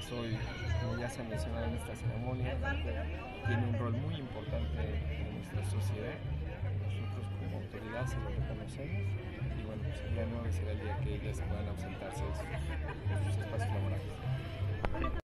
pues hoy, como ya se ha mencionado en esta ceremonia, tiene un rol muy importante en nuestra sociedad. Nosotros como autoridad se lo reconocemos y bueno, pues el día 9 será el día que ellas puedan ausentarse de sus espacios laborales.